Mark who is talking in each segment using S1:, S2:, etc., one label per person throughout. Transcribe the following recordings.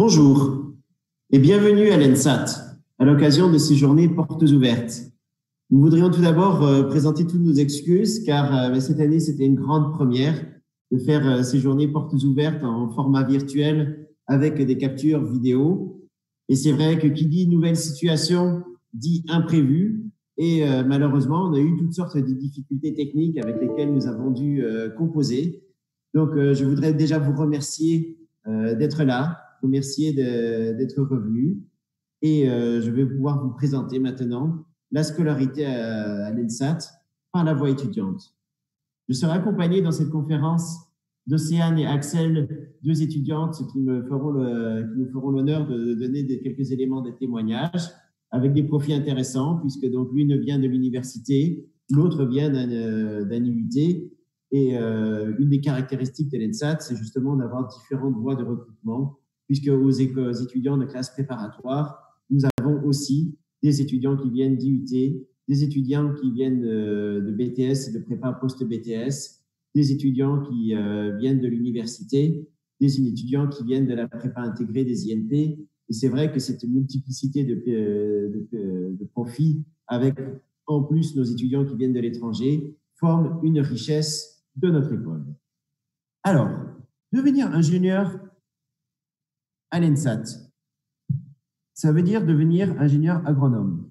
S1: Bonjour et bienvenue à l'ENSAT, à l'occasion de ces journées portes ouvertes. Nous voudrions tout d'abord présenter toutes nos excuses car cette année, c'était une grande première de faire ces journées portes ouvertes en format virtuel avec des captures vidéo. Et c'est vrai que qui dit nouvelle situation dit imprévu. Et malheureusement, on a eu toutes sortes de difficultés techniques avec lesquelles nous avons dû composer. Donc, je voudrais déjà vous remercier d'être là, remercier d'être revenu. Et je vais pouvoir vous présenter maintenant la scolarité à l'ENSAT par la voie étudiante. Je serai accompagné dans cette conférence d'Océane et Axel, deux étudiantes qui nous feront l'honneur de donner quelques éléments de témoignage avec des profils intéressants, puisque donc l'une vient de l'université, l'autre vient d'un IUT. Et une des caractéristiques de l'ENSAT, c'est justement d'avoir différentes voies de recrutement, puisque aux étudiants de classe préparatoire, nous avons aussi des étudiants qui viennent d'IUT, des étudiants qui viennent de BTS et de prépa post-BTS, des étudiants qui viennent de l'université, des étudiants qui viennent de la prépa intégrée des INP. Et c'est vrai que cette multiplicité de profils, avec en plus nos étudiants qui viennent de l'étranger, forme une richesse de notre école. Alors, devenir ingénieur à l'ENSAT, ça veut dire devenir ingénieur agronome.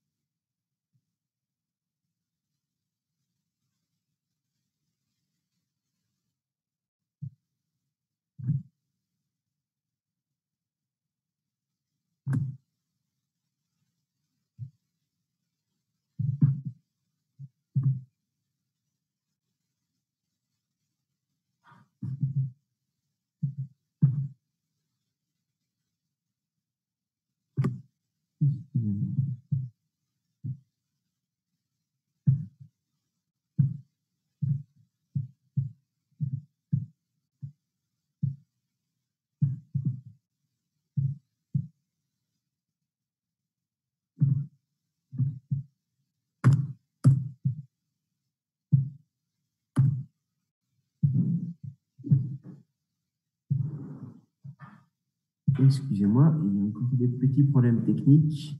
S1: Excusez-moi, il y a encore des petits problèmes techniques.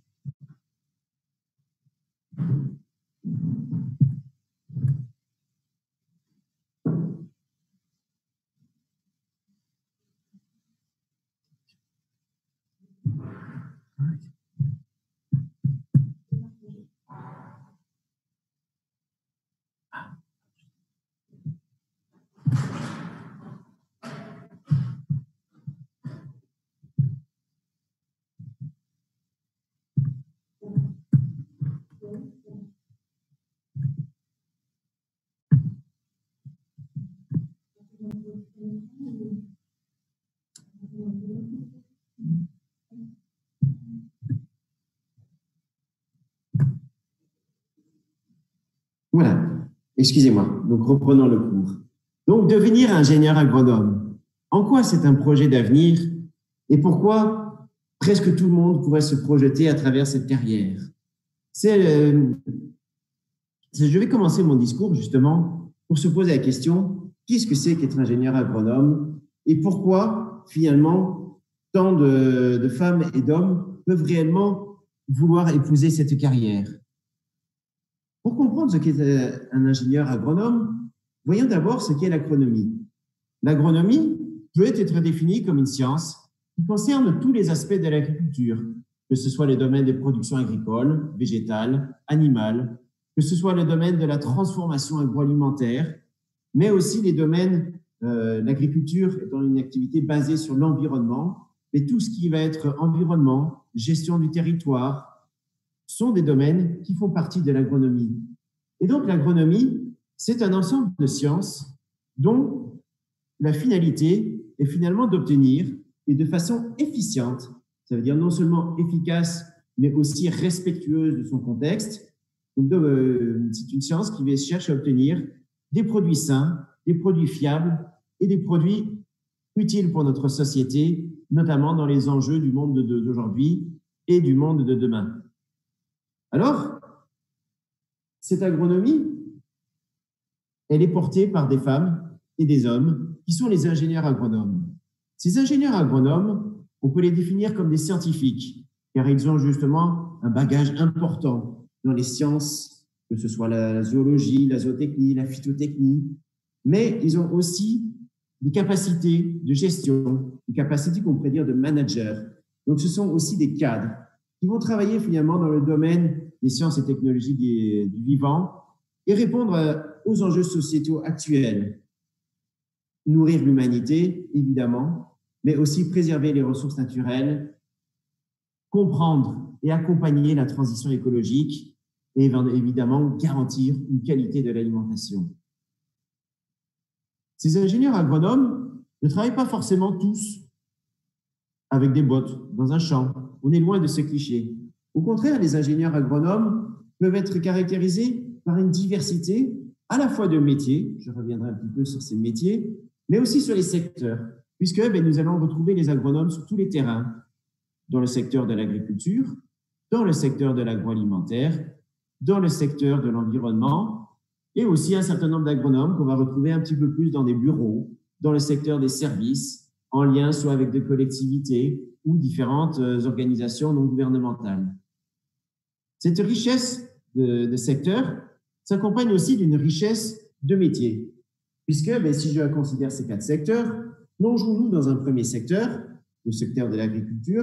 S1: Voilà, excusez-moi. Donc, reprenons le cours. Donc, devenir ingénieur agronome, en quoi c'est un projet d'avenir et pourquoi presque tout le monde pourrait se projeter à travers cette carrière? Je vais commencer mon discours justement pour se poser la question, qu'est-ce que c'est qu'être ingénieur agronome et pourquoi finalement tant de femmes et d'hommes peuvent réellement vouloir épouser cette carrière? Pour comprendre ce qu'est un ingénieur agronome, voyons d'abord ce qu'est l'agronomie. L'agronomie peut être définie comme une science qui concerne tous les aspects de l'agriculture, que ce soit le domaine des productions agricoles, végétales, animales, que ce soit le domaine de la transformation agroalimentaire, mais aussi les domaines, l'agriculture étant une activité basée sur l'environnement, mais tout ce qui va être environnement, gestion du territoire, sont des domaines qui font partie de l'agronomie. Et donc, l'agronomie, c'est un ensemble de sciences dont la finalité est finalement d'obtenir, et de façon efficiente, ça veut dire non seulement efficace, mais aussi respectueuse de son contexte. Donc, c'est une science qui cherche à obtenir des produits sains, des produits fiables et des produits utiles pour notre société, notamment dans les enjeux du monde d'aujourd'hui et du monde de demain. Alors, cette agronomie, elle est portée par des femmes et des hommes qui sont les ingénieurs agronomes. Ces ingénieurs agronomes On peut les définir comme des scientifiques, car ils ont justement un bagage important dans les sciences, que ce soit la zoologie, la zootechnie, la phytotechnie, mais ils ont aussi des capacités de gestion, des capacités qu'on pourrait dire de manager. Donc, ce sont aussi des cadres qui vont travailler finalement dans le domaine des sciences et technologies du vivant et répondre aux enjeux sociétaux actuels. Nourrir l'humanité, évidemment, mais aussi préserver les ressources naturelles, comprendre et accompagner la transition écologique et évidemment garantir une qualité de l'alimentation. Ces ingénieurs agronomes ne travaillent pas forcément tous avec des bottes dans un champ. On est loin de ce cliché. Au contraire, les ingénieurs agronomes peuvent être caractérisés par une diversité à la fois de métiers, je reviendrai un petit peu sur ces métiers, mais aussi sur les secteurs, puisque nous allons retrouver les agronomes sur tous les terrains, dans le secteur de l'agriculture, dans le secteur de l'agroalimentaire, dans le secteur de l'environnement, et aussi un certain nombre d'agronomes qu'on va retrouver un petit peu plus dans des bureaux, dans le secteur des services, en lien soit avec des collectivités ou différentes organisations non gouvernementales. Cette richesse de secteurs s'accompagne aussi d'une richesse de métiers, puisque si je considère ces 4 secteurs, plongeons-nous dans un premier secteur, le secteur de l'agriculture,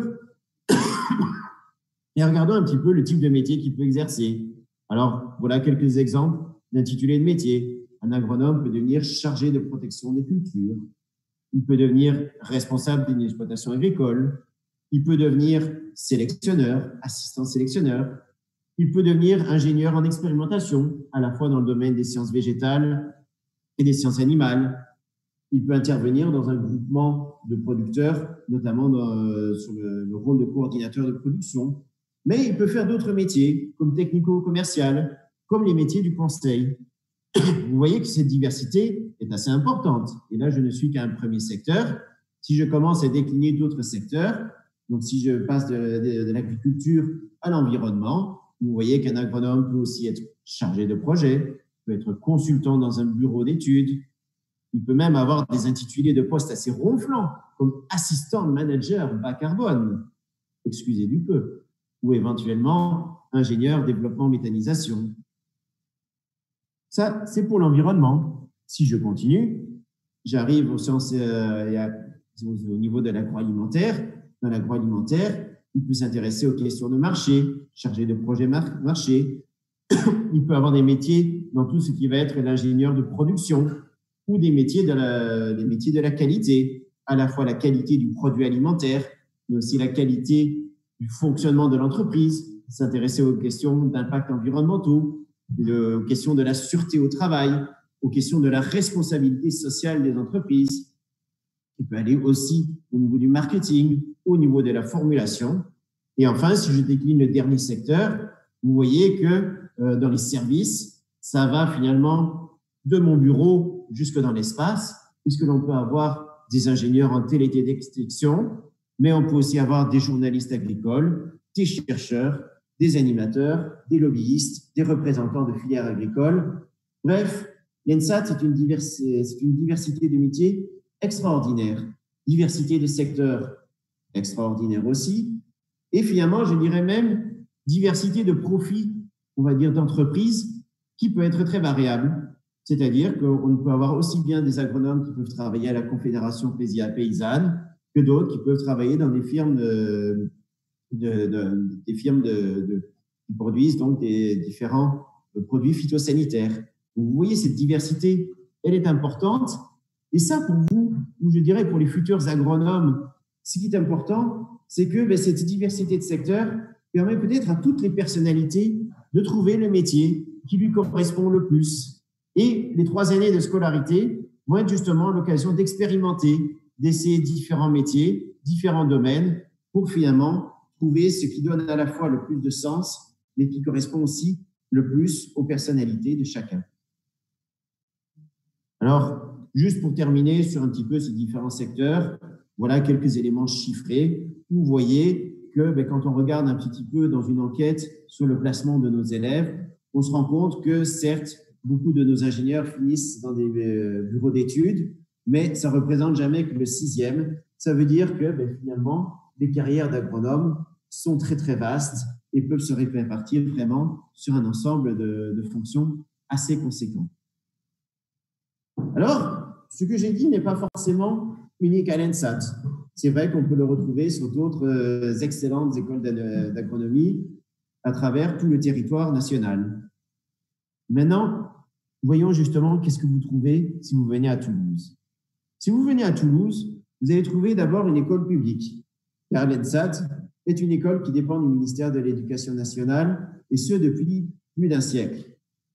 S1: et regardons un petit peu le type de métier qu'il peut exercer. Alors, voilà quelques exemples d'intitulés de métier. Un agronome peut devenir chargé de protection des cultures. Il peut devenir responsable d'une exploitation agricole. Il peut devenir sélectionneur, assistant sélectionneur. Il peut devenir ingénieur en expérimentation, à la fois dans le domaine des sciences végétales et des sciences animales. Il peut intervenir dans un groupement de producteurs, notamment sur le rôle de coordinateur de production. Mais il peut faire d'autres métiers, comme technico-commercial, comme les métiers du conseil. Vous voyez que cette diversité est assez importante. Et là, je ne suis qu'un premier secteur. Si je commence à décliner d'autres secteurs, donc si je passe de l'agriculture à l'environnement, vous voyez qu'un agronome peut aussi être chargé de projet, peut être consultant dans un bureau d'études. Il peut même avoir des intitulés de postes assez ronflants, comme assistant manager bas carbone, excusez du peu, ou éventuellement ingénieur développement méthanisation. Ça, c'est pour l'environnement. Si je continue, j'arrive aux sciences, au niveau de l'agroalimentaire. Dans l'agroalimentaire, il peut s'intéresser aux questions de marché, chargé de projet marché. Il peut avoir des métiers dans tout ce qui va être l'ingénieur de production ou des métiers de la qualité, à la fois la qualité du produit alimentaire, mais aussi la qualité du fonctionnement de l'entreprise, s'intéresser aux questions d'impact environnementaux, aux questions de la sûreté au travail, aux questions de la responsabilité sociale des entreprises. Il peut aller aussi au niveau du marketing, au niveau de la formulation. Et enfin, si je décline le dernier secteur, vous voyez que dans les services, ça va finalement de mon bureau jusque dans l'espace, puisque l'on peut avoir des ingénieurs en télédétection, mais on peut aussi avoir des journalistes agricoles, des chercheurs, des animateurs, des lobbyistes, des représentants de filières agricoles. Bref, l'ENSAT, c'est une diversité de métiers extraordinaire, diversité de secteurs extraordinaire aussi, et finalement, je dirais même diversité de profils, on va dire d'entreprises, qui peut être très variable. C'est-à-dire qu'on peut avoir aussi bien des agronomes qui peuvent travailler à la Confédération paysanne que d'autres qui peuvent travailler dans des firmes qui produisent donc des différents produits phytosanitaires. Vous voyez, cette diversité, elle est importante. Et ça, pour vous, ou je dirais pour les futurs agronomes, ce qui est important, c'est que cette diversité de secteurs permet peut-être à toutes les personnalités de trouver le métier qui lui correspond le plus. Et les 3 années de scolarité vont être justement l'occasion d'expérimenter, d'essayer différents métiers, différents domaines, pour finalement trouver ce qui donne à la fois le plus de sens, mais qui correspond aussi le plus aux personnalités de chacun. Alors, juste pour terminer sur un petit peu ces différents secteurs, voilà quelques éléments chiffrés. Vous voyez que quand on regarde un petit peu dans une enquête sur le placement de nos élèves, on se rend compte que certes, beaucoup de nos ingénieurs finissent dans des bureaux d'études, mais ça ne représente jamais que le 6e. Ça veut dire que finalement, les carrières d'agronomes sont très, très vastes et peuvent se répartir vraiment sur un ensemble de fonctions assez conséquent. Alors, ce que j'ai dit n'est pas forcément unique à l'ENSAT. C'est vrai qu'on peut le retrouver sur d'autres excellentes écoles d'agronomie à travers tout le territoire national. Maintenant, voyons justement qu'est-ce que vous trouvez si vous venez à Toulouse. Si vous venez à Toulouse, vous allez trouver d'abord une école publique, car l'ENSAT est une école qui dépend du ministère de l'Éducation nationale, et ce depuis plus d'un siècle.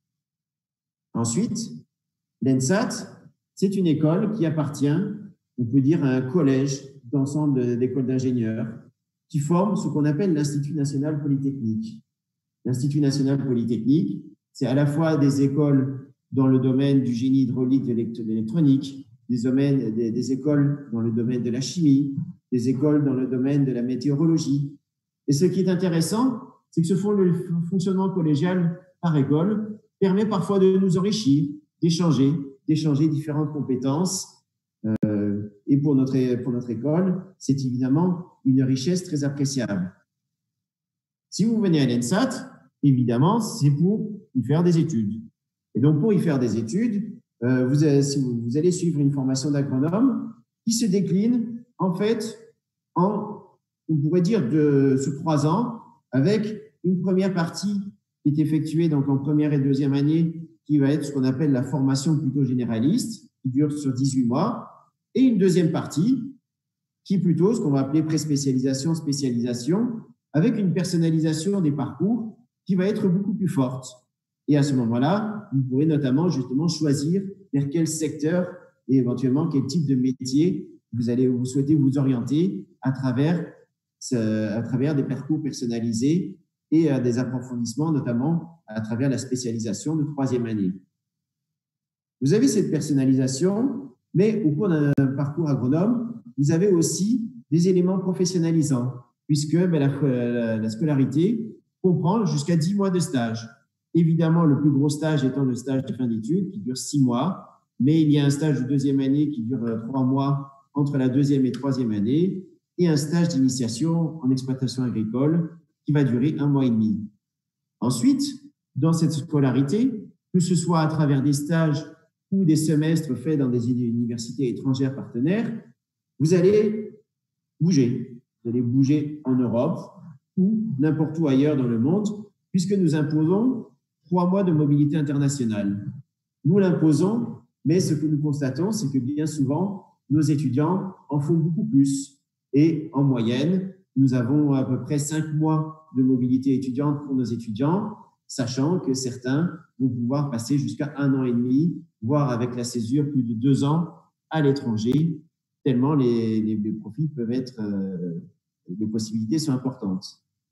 S1: Ensuite, l'ENSAT, c'est une école qui appartient, on peut dire, à un collège d'ensemble d'écoles d'ingénieurs qui forment ce qu'on appelle l'Institut national polytechnique. L'Institut national polytechnique, c'est à la fois des écoles dans le domaine du génie hydraulique, de l'électronique, des écoles dans le domaine de la chimie, des écoles dans le domaine de la météorologie. Et ce qui est intéressant, c'est que le fonctionnement collégial par école permet parfois de nous enrichir, d'échanger différentes compétences. Et pour notre école, c'est évidemment une richesse très appréciable. Si vous venez à l'ENSAT, évidemment, c'est pour y faire des études. Et donc, pour y faire des études, vous allez suivre une formation d'agronome qui se décline, en fait, on pourrait dire, sur 3 ans, avec une première partie qui est effectuée donc en première et deuxième année, qui va être ce qu'on appelle la formation plutôt généraliste, qui dure sur 18 mois, et une deuxième partie qui est plutôt ce qu'on va appeler pré-spécialisation, spécialisation, avec une personnalisation des parcours qui va être beaucoup plus forte. Et à ce moment-là, vous pourrez notamment justement choisir vers quel secteur et éventuellement quel type de métier vous souhaitez vous orienter à travers des parcours personnalisés et des approfondissements, notamment à travers la spécialisation de 3e année. Vous avez cette personnalisation, mais au cours d'un parcours agronome, vous avez aussi des éléments professionnalisants, puisque la scolarité comprend jusqu'à 10 mois de stage. Évidemment, le plus gros stage étant le stage de fin d'études, qui dure 6 mois, mais il y a un stage de 2e année qui dure 3 mois entre la 2e et 3e année, et un stage d'initiation en exploitation agricole qui va durer 1 mois et demi. Ensuite, dans cette scolarité, que ce soit à travers des stages ou des semestres faits dans des universités étrangères partenaires, vous allez bouger. Vous allez bouger en Europe ou n'importe où ailleurs dans le monde, puisque nous imposons 3 mois de mobilité internationale. Nous l'imposons, mais ce que nous constatons, c'est que bien souvent, nos étudiants en font beaucoup plus. Et en moyenne, nous avons à peu près 5 mois de mobilité étudiante pour nos étudiants, sachant que certains vont pouvoir passer jusqu'à 1 an et demi, voire avec la césure plus de 2 ans à l'étranger, tellement les profits peuvent être, les possibilités sont importantes.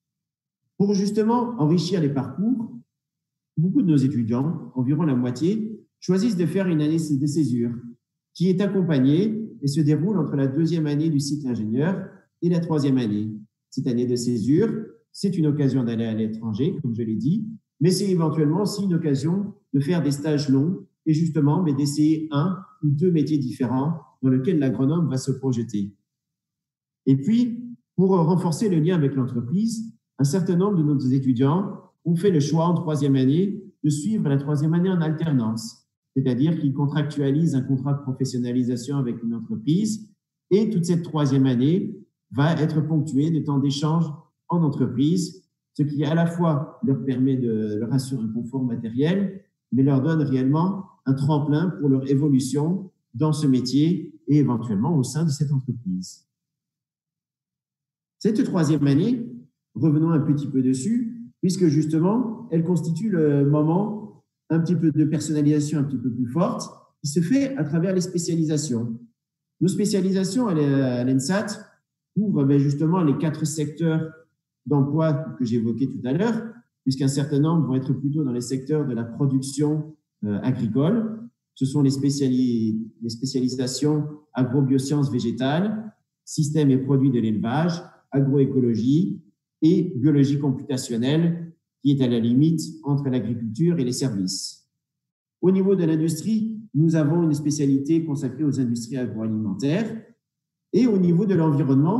S1: Pour justement enrichir les parcours, beaucoup de nos étudiants, environ la moitié, choisissent de faire une année de césure qui est accompagnée et se déroule entre la 2e année du cycle ingénieur et la 3e année. Cette année de césure, c'est une occasion d'aller à l'étranger, comme je l'ai dit, mais c'est éventuellement aussi une occasion de faire des stages longs et justement d'essayer 1 ou 2 métiers différents dans lesquels l'agronome va se projeter. Et puis, pour renforcer le lien avec l'entreprise, un certain nombre de nos étudiants ont fait le choix en 3e année de suivre la 3e année en alternance, c'est-à-dire qu'ils contractualisent un contrat de professionnalisation avec une entreprise et toute cette 3e année va être ponctuée de temps d'échange en entreprise, ce qui à la fois leur permet de leur assurer un confort matériel, mais leur donne réellement un tremplin pour leur évolution dans ce métier et éventuellement au sein de cette entreprise. Cette 3e année, revenons un petit peu dessus, puisque justement, elle constitue le moment un petit peu de personnalisation un petit peu plus forte qui se fait à travers les spécialisations. Nos spécialisations à l'ENSAT couvrent justement les 4 secteurs d'emploi que j'évoquais tout à l'heure, puisqu'un certain nombre vont être plutôt dans les secteurs de la production agricole. Ce sont les spécialisations agrobiosciences végétales, systèmes et produits de l'élevage, agroécologie et biologie computationnelle, qui est à la limite entre l'agriculture et les services. Au niveau de l'industrie, nous avons une spécialité consacrée aux industries agroalimentaires. Et au niveau de l'environnement,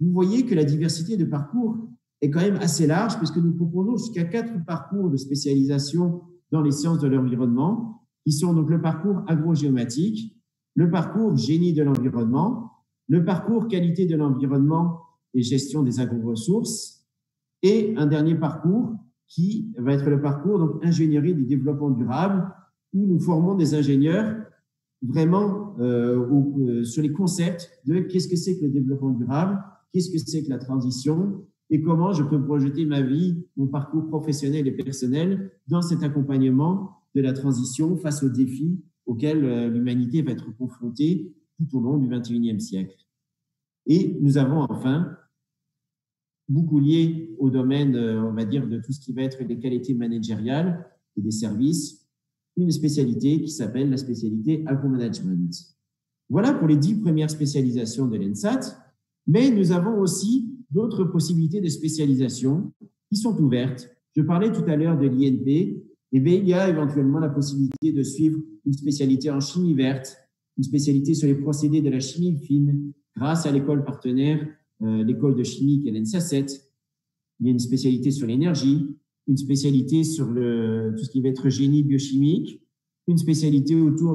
S1: vous voyez que la diversité de parcours est quand même assez large, puisque nous proposons jusqu'à 4 parcours de spécialisation dans les sciences de l'environnement, qui sont donc le parcours agrogéomatique, le parcours génie de l'environnement, le parcours qualité de l'environnement et gestion des agroressources, et un dernier parcours qui va être le parcours donc ingénierie du développement durable, où nous formons des ingénieurs vraiment sur les concepts de qu'est-ce que c'est que le développement durable, qu'est-ce que c'est que la transition et comment je peux projeter ma vie, mon parcours professionnel et personnel dans cet accompagnement de la transition face aux défis auxquels l'humanité va être confrontée tout au long du XXIe siècle. Et nous avons enfin, beaucoup lié au domaine, on va dire, de tout ce qui va être des qualités managériales et des services, une spécialité qui s'appelle la spécialité agro-management. Voilà pour les 10 premières spécialisations de l'ENSAT, mais nous avons aussi d'autres possibilités de spécialisation qui sont ouvertes. Je parlais tout à l'heure de l'INP, et bien, il y a éventuellement la possibilité de suivre une spécialité en chimie verte, une spécialité sur les procédés de la chimie fine, grâce à l'école partenaire, l'école de chimie qui est l'ENSA 7. Il y a une spécialité sur l'énergie, une spécialité sur tout ce qui va être génie biochimique, une spécialité autour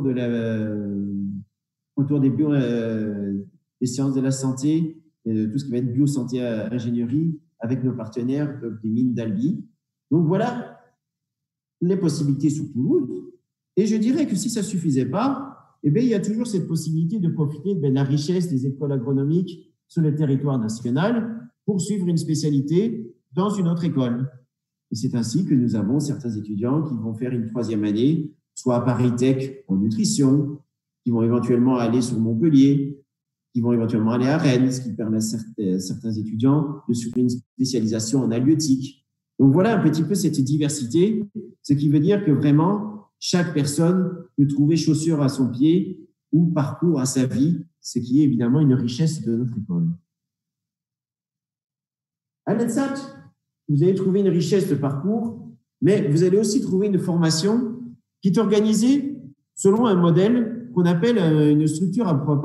S1: des sciences de la santé, tout ce qui va être biosanté ingénierie avec nos partenaires des mines d'Albi. Donc voilà les possibilités sur Toulouse. Et je dirais que si ça ne suffisait pas, eh bien, il y a toujours cette possibilité de profiter de la richesse des écoles agronomiques sur le territoire national pour suivre une spécialité dans une autre école. Et c'est ainsi que nous avons certains étudiants qui vont faire une 3e année, soit à Paris Tech en nutrition, qui vont éventuellement aller sur Montpellier, qui vont éventuellement aller à Rennes, ce qui permet à certains étudiants de suivre une spécialisation en halieutique. Donc voilà un petit peu cette diversité, ce qui veut dire que vraiment, chaque personne peut trouver chaussure à son pied ou parcours à sa vie, ce qui est évidemment une richesse de notre école. À l'ENSAT, vous allez trouver une richesse de parcours, mais vous allez aussi trouver une formation qui est organisée selon un modèle qu'on appelle une structure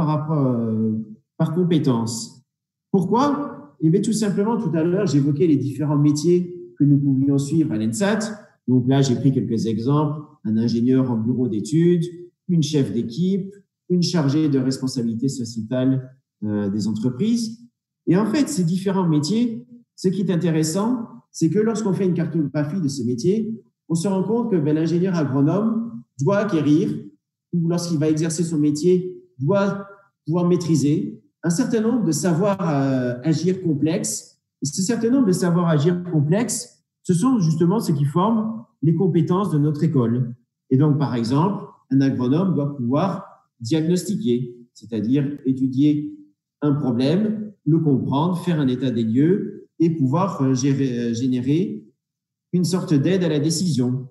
S1: par compétences. Pourquoi? Eh bien, tout simplement, tout à l'heure, j'évoquais les différents métiers que nous pouvions suivre à l'ENSAT. Donc là, j'ai pris quelques exemples. Un ingénieur en bureau d'études, une chef d'équipe, une chargée de responsabilité sociétale des entreprises. Et en fait, ces différents métiers, ce qui est intéressant, c'est que lorsqu'on fait une cartographie de ce métier, on se rend compte que l'ingénieur agronome doit acquérir, ou lorsqu'il va exercer son métier, doit pouvoir maîtriser un certain nombre de savoirs agir complexes. Et ce certain nombre de savoirs agir complexes, ce sont justement ce qui forment les compétences de notre école. Et donc, par exemple, un agronome doit pouvoir diagnostiquer, c'est-à-dire étudier un problème, le comprendre, faire un état des lieux et pouvoir générer une sorte d'aide à la décision.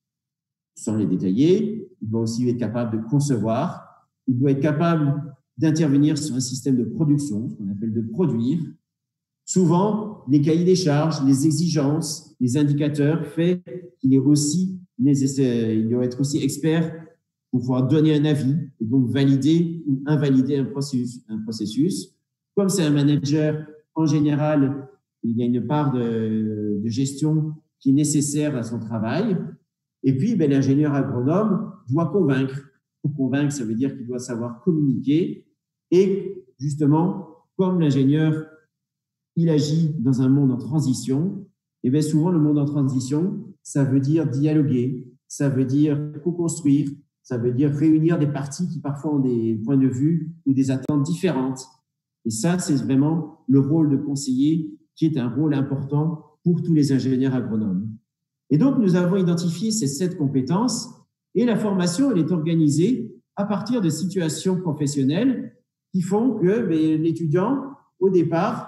S1: Sans les détailler, il doit aussi être capable de concevoir, il doit être capable d'intervenir sur un système de production, ce qu'on appelle de produire. Souvent, les cahiers des charges, les exigences, les indicateurs fait qu'il est aussi nécessaire, il doit être aussi expert pour pouvoir donner un avis et donc valider ou invalider un processus. Comme c'est un manager, en général, il y a une part de gestion qui est nécessaire à son travail. Et puis, l'ingénieur agronome doit convaincre. Pour convaincre, ça veut dire qu'il doit savoir communiquer. Et justement, comme l'ingénieur, il agit dans un monde en transition, et bien souvent, le monde en transition, ça veut dire dialoguer, ça veut dire co-construire, ça veut dire réunir des parties qui parfois ont des points de vue ou des attentes différentes. Et ça, c'est vraiment le rôle de conseiller qui est un rôle important pour tous les ingénieurs agronomes. Et donc, nous avons identifié ces 7 compétences et la formation, elle est organisée à partir de situations professionnelles qui font que l'étudiant, au départ,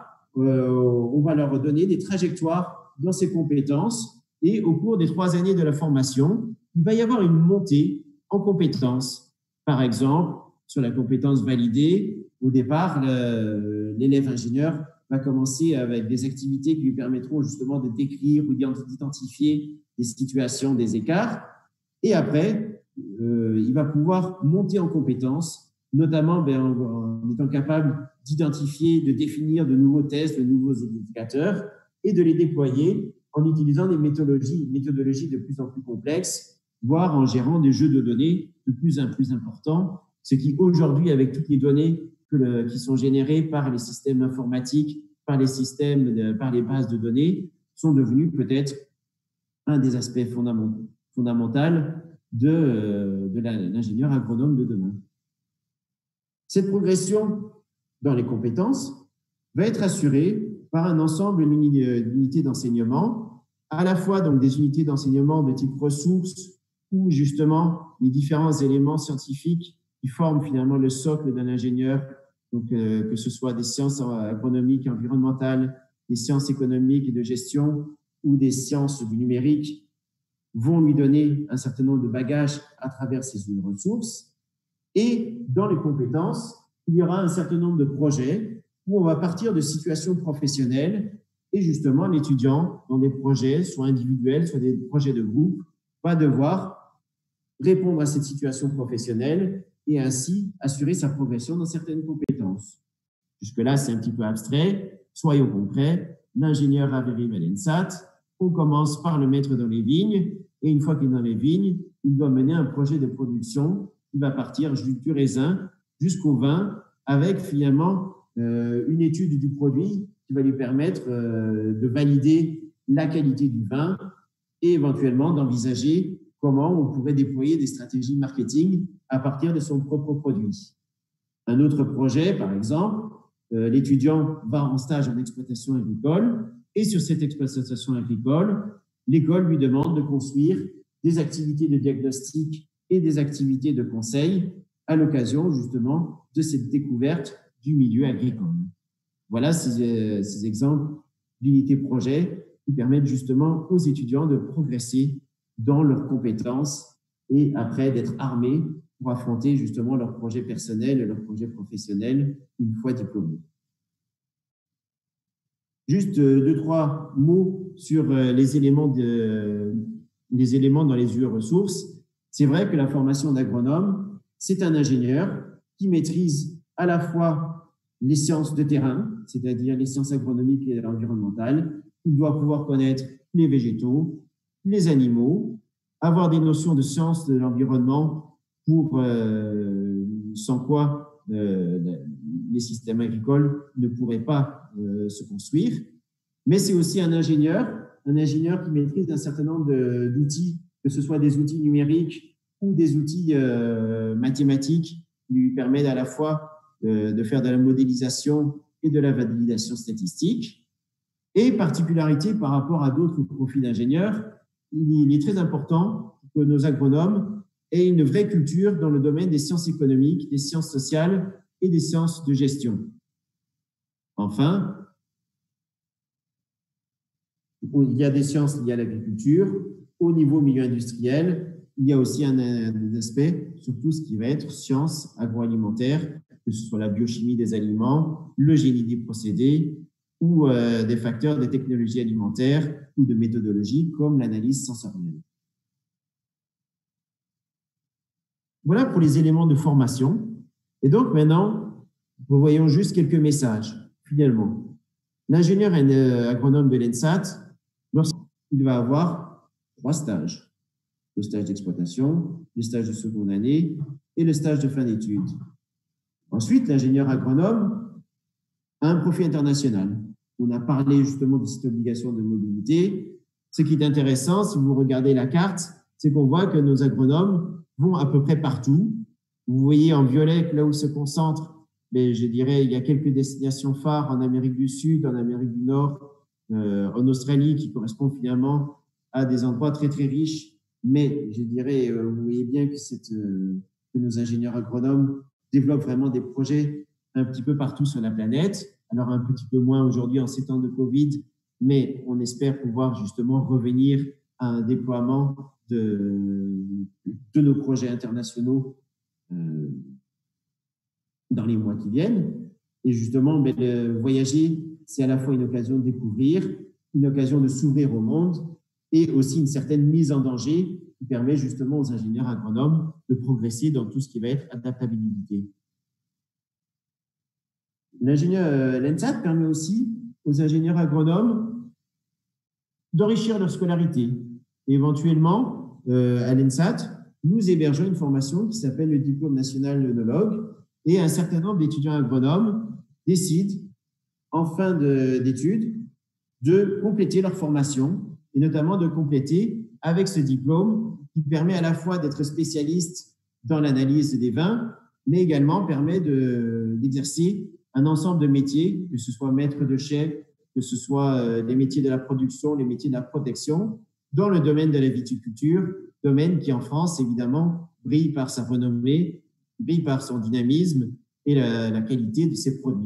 S1: on va leur donner des trajectoires dans ces compétences et au cours des 3 années de la formation, il va y avoir une montée en compétences. Par exemple, sur la compétence validée, au départ, l'élève ingénieur va commencer avec des activités qui lui permettront justement de décrire ou d'identifier des situations, des écarts. Et après, il va pouvoir monter en compétences notamment en étant capable d'identifier, de définir de nouveaux tests, de nouveaux indicateurs et de les déployer en utilisant des méthodologies de plus en plus complexes, voire en gérant des jeux de données de plus en plus importants, ce qui aujourd'hui, avec toutes les données qui sont générées par les systèmes informatiques, par les bases de données, sont devenus peut-être un des aspects fondamentaux de l'ingénieur agronome de demain. Cette progression dans les compétences va être assurée par un ensemble d'unités d'enseignement, à la fois donc des unités d'enseignement de type ressources, où justement les différents éléments scientifiques qui forment finalement le socle d'un ingénieur, donc que ce soit des sciences agronomiques et environnementales, des sciences économiques et de gestion ou des sciences du numérique, vont lui donner un certain nombre de bagages à travers ces ressources. Et dans les compétences, il y aura un certain nombre de projets où on va partir de situations professionnelles et justement l'étudiant, dans des projets, soit individuels, soit des projets de groupe, va devoir répondre à cette situation professionnelle et ainsi assurer sa progression dans certaines compétences. Jusque-là, c'est un petit peu abstrait. Soyons concrets. L'ingénieur arrive à l'ENSAT. On commence par le mettre dans les vignes et une fois qu'il est dans les vignes, il doit mener un projet de production qui va partir du raisin jusqu'au vin avec finalement une étude du produit qui va lui permettre de valider la qualité du vin et éventuellement d'envisager comment on pourrait déployer des stratégies marketing à partir de son propre produit. Un autre projet, par exemple, l'étudiant va en stage en exploitation agricole et sur cette exploitation agricole, l'école lui demande de construire des activités de diagnostic et des activités de conseil à l'occasion justement de cette découverte du milieu agricole. Voilà ces exemples d'unités projets qui permettent justement aux étudiants de progresser dans leurs compétences et après d'être armés pour affronter justement leurs projets personnels et leurs projets professionnels une fois diplômés. Juste 2-3 mots sur les éléments dans les UE ressources. C'est vrai que la formation d'agronome, c'est un ingénieur qui maîtrise à la fois les sciences de terrain, c'est-à-dire les sciences agronomiques et environnementales. Il doit pouvoir connaître les végétaux, les animaux, avoir des notions de sciences de l'environnement sans quoi les systèmes agricoles ne pourraient pas se construire. Mais c'est aussi un ingénieur qui maîtrise un certain nombre d'outils, que ce soit des outils numériques ou des outils mathématiques qui lui permettent à la fois de faire de la modélisation et de la validation statistique. Et particularité par rapport à d'autres profils d'ingénieurs, il est très important que nos agronomes aient une vraie culture dans le domaine des sciences économiques, des sciences sociales et des sciences de gestion. Enfin, il y a des sciences liées à l'agriculture. Au niveau milieu industriel, il y a aussi un aspect sur tout ce qui va être sciences agroalimentaires, que ce soit la biochimie des aliments, le génie des procédés ou des facteurs de technologie alimentaire ou de méthodologie comme l'analyse sensorielle. Voilà pour les éléments de formation. Et donc maintenant, revoyons juste quelques messages, finalement. L'ingénieur agronome de l'ENSAT, lorsqu'il va avoir 3 stages. Le stage d'exploitation, le stage de seconde année et le stage de fin d'études. Ensuite, l'ingénieur agronome a un profil international. On a parlé justement de cette obligation de mobilité. Ce qui est intéressant, si vous regardez la carte, c'est qu'on voit que nos agronomes vont à peu près partout. Vous voyez en violet là où se concentrent, mais je dirais, il y a quelques destinations phares en Amérique du Sud, en Amérique du Nord, en Australie, qui correspondent finalement à des endroits très, très riches. Mais je dirais, vous voyez bien que nos ingénieurs agronomes développent vraiment des projets un petit peu partout sur la planète. Alors, un petit peu moins aujourd'hui en ces temps de Covid, mais on espère pouvoir justement revenir à un déploiement de nos projets internationaux dans les mois qui viennent. Et justement, voyager, c'est à la fois une occasion de découvrir, une occasion de s'ouvrir au monde et aussi une certaine mise en danger qui permet justement aux ingénieurs agronomes de progresser dans tout ce qui va être adaptabilité. L'ENSAT permet aussi aux ingénieurs agronomes d'enrichir leur scolarité. Et éventuellement, à l'ENSAT, nous hébergeons une formation qui s'appelle le diplôme national d'œnologue, et un certain nombre d'étudiants agronomes décident, en fin d'études, de compléter leur formation, et notamment de compléter avec ce diplôme qui permet à la fois d'être spécialiste dans l'analyse des vins, mais également permet d'exercer un ensemble de métiers, que ce soit maître de chai, que ce soit les métiers de la production, les métiers de la protection, dans le domaine de la viticulture, domaine qui en France, évidemment, brille par sa renommée, brille par son dynamisme et la qualité de ses produits.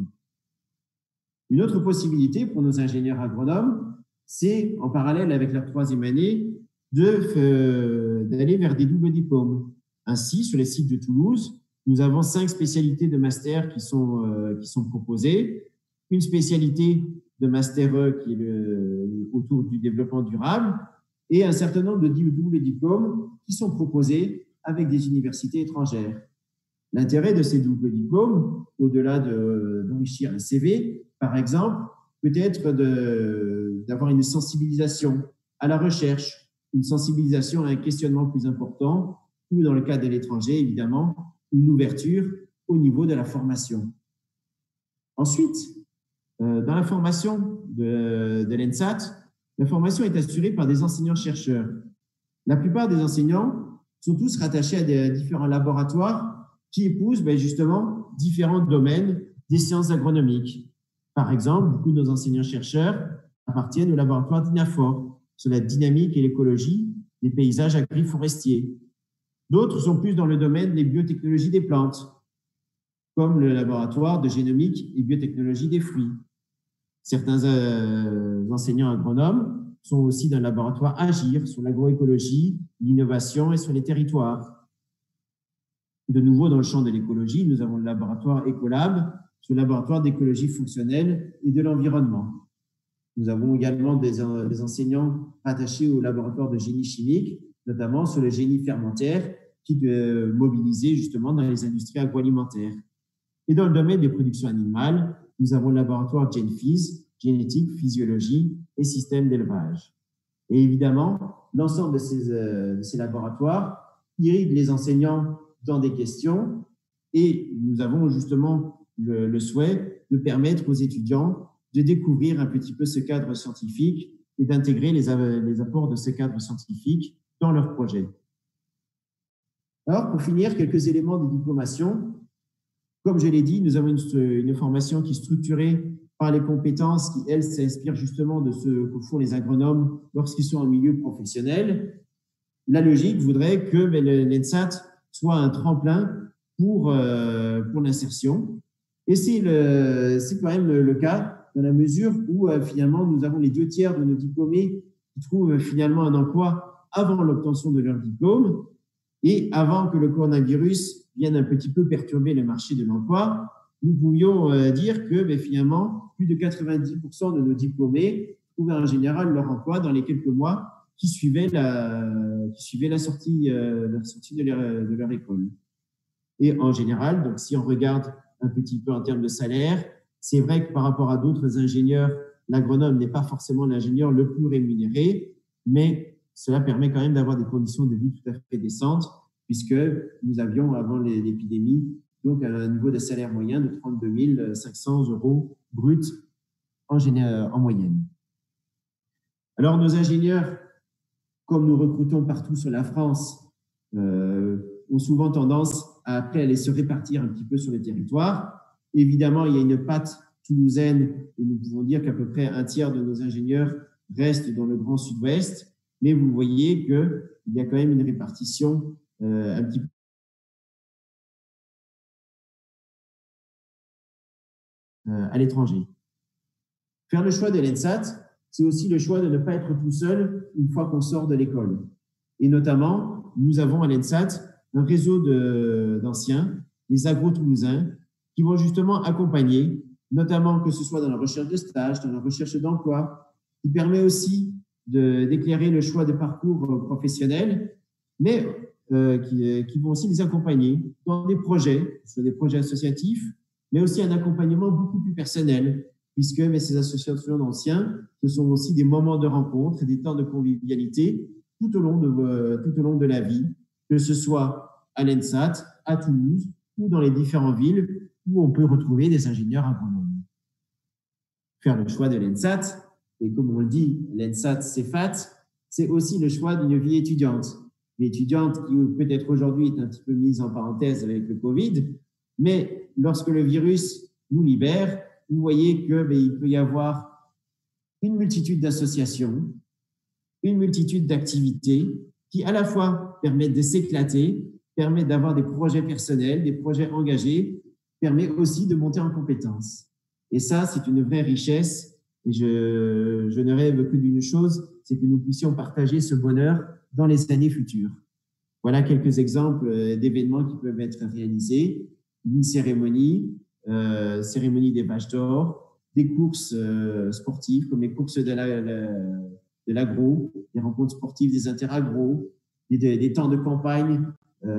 S1: Une autre possibilité pour nos ingénieurs agronomes, c'est, en parallèle avec leur troisième année, d'aller vers des doubles diplômes. Ainsi, sur les sites de Toulouse, nous avons 5 spécialités de master qui sont proposées. Une spécialité de master E qui est autour du développement durable et un certain nombre de doubles diplômes qui sont proposés avec des universités étrangères. L'intérêt de ces doubles diplômes, au-delà d'enrichir un CV, par exemple, peut être d'avoir une sensibilisation à la recherche, une sensibilisation à un questionnement plus important, ou dans le cas de l'étranger, évidemment, une ouverture au niveau de la formation. Ensuite, dans la formation de l'ENSAT, la formation est assurée par des enseignants-chercheurs. La plupart des enseignants sont tous rattachés à des différents laboratoires qui épousent justement différents domaines des sciences agronomiques. Par exemple, beaucoup de nos enseignants-chercheurs appartiennent au laboratoire d'INAFOR sur la dynamique et l'écologie des paysages agri-forestiers. D'autres sont plus dans le domaine des biotechnologies des plantes, comme le laboratoire de génomique et biotechnologie des fruits. Certains enseignants agronomes sont aussi dans le laboratoire AGIR sur l'agroécologie, l'innovation et sur les territoires. De nouveau, dans le champ de l'écologie, nous avons le laboratoire Ecolab sur le laboratoire d'écologie fonctionnelle et de l'environnement. Nous avons également des enseignants attachés au laboratoire de génie chimique, notamment sur le génie fermentaire, qui est mobilisé justement dans les industries agroalimentaires. Et dans le domaine des productions animales, nous avons le laboratoire GenPhys, génétique, physiologie et système d'élevage. Et évidemment, l'ensemble de ces laboratoires irrigue les enseignants dans des questions et nous avons justement le souhait de permettre aux étudiants de découvrir un petit peu ce cadre scientifique et d'intégrer les apports de ce cadre scientifique dans leur projet. Alors, pour finir, quelques éléments de diplomation. Comme je l'ai dit, nous avons une formation qui est structurée par les compétences qui, elles, s'inspirent justement de ce que font les agronomes lorsqu'ils sont en milieu professionnel. La logique voudrait que l'ENSAT soit un tremplin pour l'insertion. Et c'est quand même le cas dans la mesure où finalement nous avons les 2/3 de nos diplômés qui trouvent finalement un emploi avant l'obtention de leur diplôme et avant que le coronavirus vienne un petit peu perturber le marché de l'emploi. Nous pouvions dire que finalement plus de 90% de nos diplômés trouvaient en général leur emploi dans les quelques mois qui suivaient la sortie de leur école. Et en général, donc si on regarde un petit peu en termes de salaire, c'est vrai que par rapport à d'autres ingénieurs, l'agronome n'est pas forcément l'ingénieur le plus rémunéré, mais cela permet quand même d'avoir des conditions de vie tout à fait décentes, puisque nous avions, avant l'épidémie, donc un niveau de salaire moyen de 32 500 € bruts en moyenne. Alors, nos ingénieurs, comme nous recrutons partout sur la France, ont souvent tendance après à aller se répartir un petit peu sur le territoire. Évidemment, il y a une patte toulousaine et nous pouvons dire qu'à peu près 1/3 de nos ingénieurs restent dans le Grand Sud-Ouest, mais vous voyez qu'il y a quand même une répartition un petit peu à l'étranger. Faire le choix de l'ENSAT, c'est aussi le choix de ne pas être tout seul une fois qu'on sort de l'école. Et notamment, nous avons à l'ENSAT un réseau d'anciens, les agro-toulousains, qui vont justement accompagner, notamment que ce soit dans la recherche de stage, dans la recherche d'emploi, qui permet aussi d'éclairer le choix de parcours professionnels, mais qui vont aussi les accompagner dans des projets, sur des projets associatifs, mais aussi un accompagnement beaucoup plus personnel, puisque ces associations d'anciens, ce sont aussi des moments de rencontre et des temps de convivialité tout au long de la vie, que ce soit à l'ENSAT, à Toulouse ou dans les différentes villes où on peut retrouver des ingénieurs agronomes. Faire le choix de l'ENSAT, et comme on le dit, l'ENSAT, c'est FAT, c'est aussi le choix d'une vie étudiante. Une étudiante qui peut-être aujourd'hui est un petit peu mise en parenthèse avec le Covid, mais lorsque le virus nous libère, vous voyez qu'il peut y avoir une multitude d'associations, une multitude d'activités qui à la fois permettent de s'éclater, permettent d'avoir des projets personnels, des projets engagés, permet aussi de monter en compétences. Et ça, c'est une vraie richesse. Et je ne rêve que d'une chose, c'est que nous puissions partager ce bonheur dans les années futures. Voilà quelques exemples d'événements qui peuvent être réalisés. Une cérémonie, cérémonie des vaches d'or, des courses sportives comme les courses de l'agro, des rencontres sportives des interagro, des temps de campagne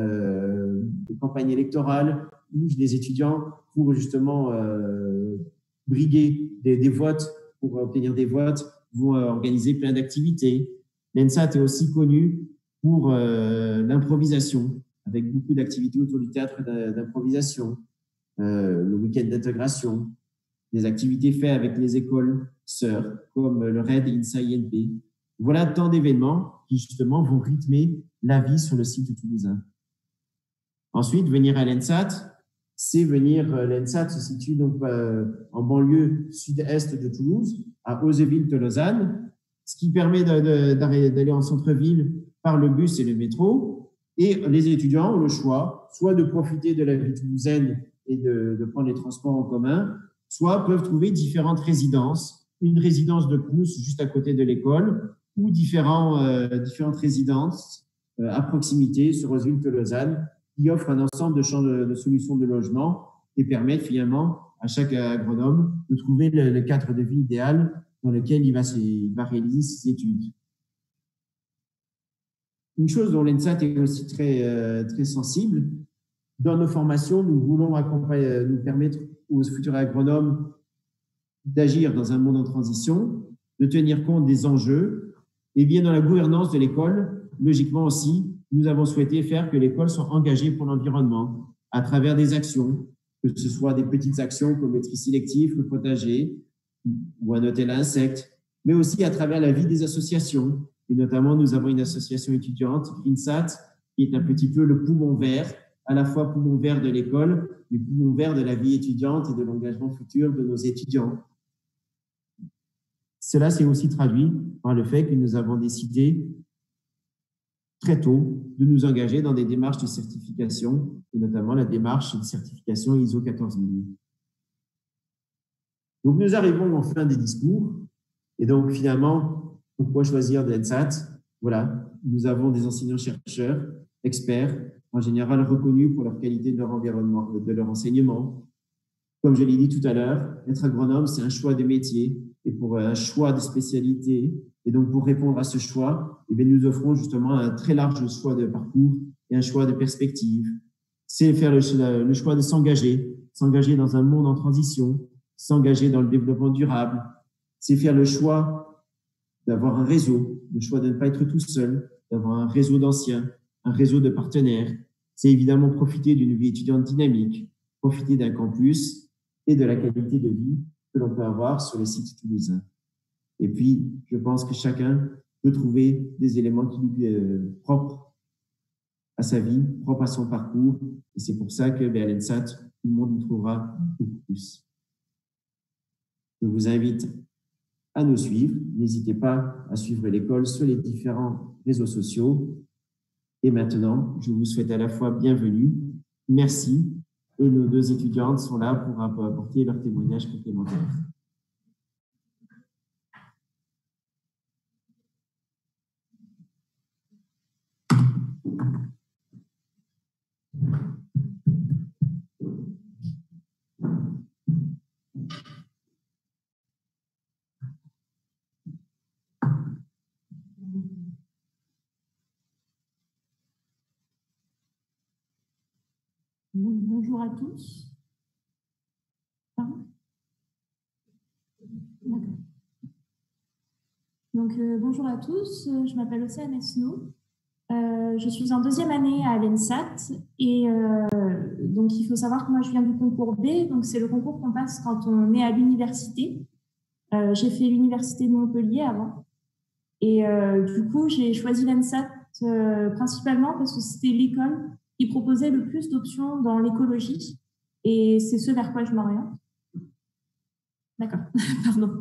S1: électorale, où les étudiants, pour justement briguer des votes, pour obtenir des votes, vont organiser plein d'activités. L'ENSAT est aussi connu pour l'improvisation, avec beaucoup d'activités autour du théâtre d'improvisation, le week-end d'intégration, des activités faites avec les écoles sœurs, comme le RAID et INSA-INP. Voilà tant d'événements qui, justement, vont rythmer la vie sur le site toulousain. Ensuite, venir à l'ENSAT, c'est venir, l'ENSAT se situe donc en banlieue sud-est de Toulouse, à Hauzeville-Tolosane, ce qui permet d'aller en centre-ville par le bus et le métro. Et les étudiants ont le choix, soit de profiter de la vie toulousaine et de prendre les transports en commun, soit peuvent trouver différentes résidences, une résidence de Crous juste à côté de l'école, ou différentes résidences à proximité sur Hauzeville-Tolosane, qui offrent un ensemble de solutions de logement et permettent finalement à chaque agronome de trouver le cadre de vie idéal dans lequel il va réaliser ses études. Une chose dont l'ENSAT est aussi très sensible, dans nos formations, nous voulons nous permettre aux futurs agronomes d'agir dans un monde en transition, de tenir compte des enjeux, et bien dans la gouvernance de l'école, logiquement aussi, nous avons souhaité faire que l'école soit engagée pour l'environnement à travers des actions, que ce soit des petites actions comme le tri sélectif, le potager ou un hôtel à insectes, mais aussi à travers la vie des associations. Et notamment, nous avons une association étudiante, INSAT, qui est un petit peu le poumon vert, à la fois poumon vert de l'école, mais poumon vert de la vie étudiante et de l'engagement futur de nos étudiants. Cela s'est aussi traduit par le fait que nous avons décidé très tôt de nous engager dans des démarches de certification, et notamment la démarche de certification ISO 14000. Donc, nous arrivons en fin des discours. Et donc, finalement, pourquoi choisir de l'ENSAT? Voilà, nous avons des enseignants-chercheurs, experts, en général reconnus pour leur qualité de leur environnement, de leur enseignement. Comme je l'ai dit tout à l'heure, être agronome, c'est un choix de métier et pour un choix de spécialité. Et donc, pour répondre à ce choix, eh bien, nous offrons justement un très large choix de parcours et un choix de perspective. C'est faire le choix de s'engager dans un monde en transition, s'engager dans le développement durable. C'est faire le choix d'avoir un réseau, le choix de ne pas être tout seul, d'avoir un réseau d'anciens, un réseau de partenaires. C'est évidemment profiter d'une vie étudiante dynamique, profiter d'un campus et de la qualité de vie que l'on peut avoir sur le site toulousain. Et puis, je pense que chacun peut trouver des éléments qui lui propres à sa vie, propres à son parcours. Et c'est pour ça que à l'ENSAT, tout le monde y trouvera beaucoup plus. Je vous invite à nous suivre. N'hésitez pas à suivre l'école sur les différents réseaux sociaux. Et maintenant, je vous souhaite à la fois bienvenue, merci, et nos deux étudiantes sont là pour apporter leur témoignage complémentaire.
S2: Bonjour à tous. Bonjour à tous, je m'appelle Océane Esnault. Je suis en deuxième année à l'ENSAT et donc il faut savoir que moi je viens du concours B, donc c'est le concours qu'on passe quand on est à l'université. J'ai fait l'université de Montpellier avant et du coup j'ai choisi l'ENSAT principalement parce que c'était l'école qui proposait le plus d'options dans l'écologie et c'est ce vers quoi je m'oriente. D'accord, pardon.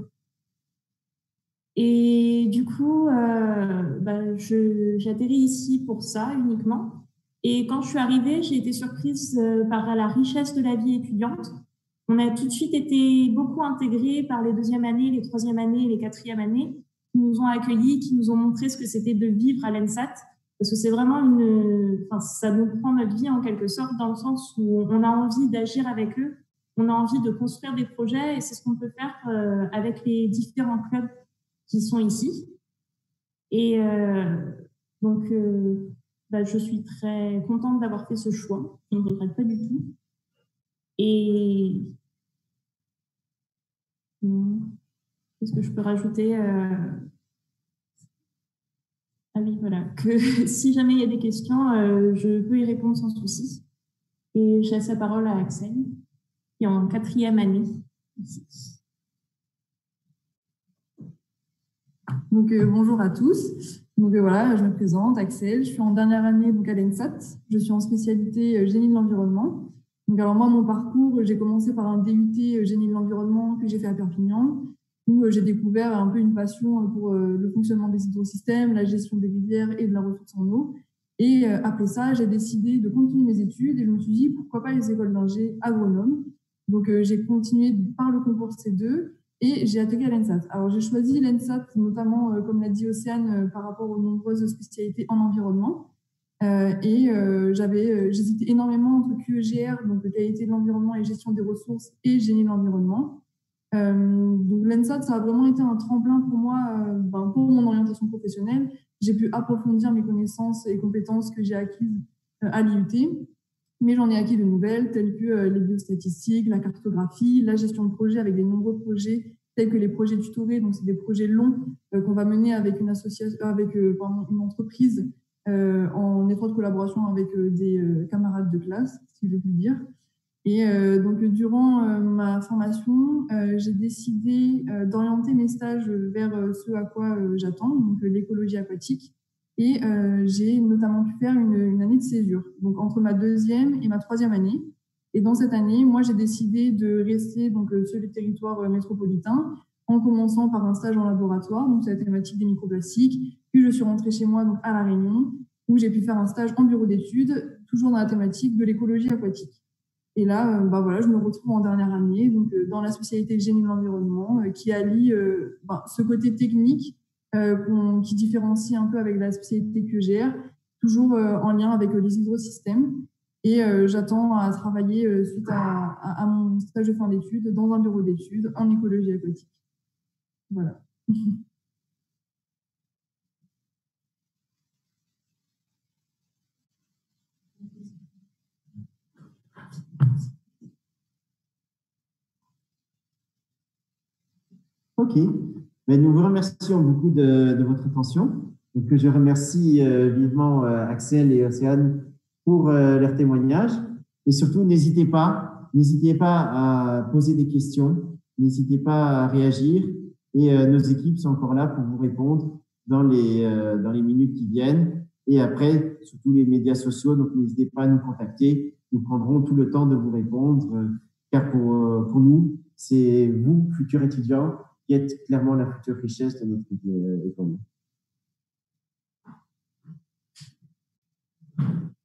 S2: Et du coup, j'atterris ici pour ça uniquement. Et quand je suis arrivée, j'ai été surprise par la richesse de la vie étudiante. On a tout de suite été beaucoup intégrés par les deuxième années, les troisième années, les quatrième années, qui nous ont accueillis, qui nous ont montré ce que c'était de vivre à l'ENSAT. Parce que c'est vraiment ça nous prend notre vie en quelque sorte dans le sens où on a envie d'agir avec eux, on a envie de construire des projets et c'est ce qu'on peut faire avec les différents clubs qui sont ici. Et je suis très contente d'avoir fait ce choix. Je ne regrette pas du tout. Et qu'est-ce que je peux rajouter Ah oui, voilà, que si jamais il y a des questions, je peux y répondre sans souci. Et je laisse la parole à Axel, qui est en quatrième année ici.
S3: Bonjour à tous. Voilà, je me présente, Axel. Je suis en dernière année à l'ENSAT. Je suis en spécialité génie de l'environnement. Alors moi, mon parcours, j'ai commencé par un DUT génie de l'environnement que j'ai fait à Perpignan, où j'ai découvert un peu une passion pour le fonctionnement des hydrosystèmes, la gestion des rivières et de la ressource en eau. Et après ça, j'ai décidé de continuer mes études et je me suis dit pourquoi pas les écoles d'ingé agronomes. J'ai continué par le concours C2. Et j'ai atterri à l'ENSAT. Alors, j'ai choisi l'ENSAT, notamment, comme l'a dit Océane, par rapport aux nombreuses spécialités en environnement. J'hésitais énormément entre QEGR, donc qualité de l'environnement et gestion des ressources, et génie de l'environnement. Donc, l'ENSAT, ça a vraiment été un tremplin pour moi, pour mon orientation professionnelle. J'ai pu approfondir mes connaissances et compétences que j'ai acquises à l'IUT. Mais j'en ai acquis de nouvelles, telles que les biostatistiques, la cartographie, la gestion de projet avec des nombreux projets, tels que les projets tutorés. Donc, c'est des projets longs qu'on va mener avec une association, avec une entreprise en étroite collaboration avec des camarades de classe, si je puis dire. Et durant ma formation, j'ai décidé d'orienter mes stages vers ce à quoi j'attends, donc l'écologie aquatique. Et j'ai notamment pu faire une année de césure, donc entre ma deuxième et ma troisième année. Et dans cette année, moi, j'ai décidé de rester sur le territoire métropolitain, en commençant par un stage en laboratoire, donc c'est la thématique des microplastiques. Puis je suis rentrée chez moi donc à La Réunion, où j'ai pu faire un stage en bureau d'études, toujours dans la thématique de l'écologie aquatique. Et là, je me retrouve en dernière année, dans la spécialité génie de l'environnement, qui allie ce côté technique qui différencie un peu avec la spécialité QGR, toujours en lien avec les hydrosystèmes. Et j'attends à travailler suite à mon stage de fin d'études dans un bureau d'études en écologie aquatique. Voilà.
S1: OK. Nous vous remercions beaucoup de votre attention. Donc, je remercie vivement Axel et Océane pour leur témoignage. Et surtout, n'hésitez pas à poser des questions, n'hésitez pas à réagir. Et nos équipes sont encore là pour vous répondre dans les minutes qui viennent. Et après, sur tous les médias sociaux, donc n'hésitez pas à nous contacter. Nous prendrons tout le temps de vous répondre, car pour nous, c'est vous, futurs étudiants, qui êtes clairement la future richesse de notre économie.